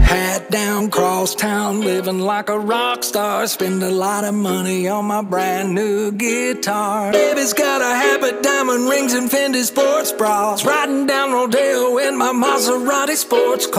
Hat down, cross town, living like a rock star. Spend a lot of money on my brand new guitar. Baby's got a habit, diamond rings and Fendi sports bras. Riding down Rodeo in my Maserati sports car.